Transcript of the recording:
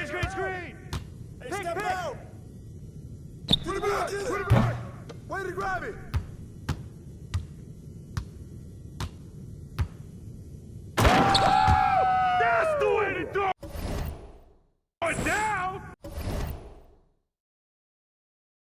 Screen! Hey, step out! Put it back! Put it back! Way to grab it! That's the way to do it! Down!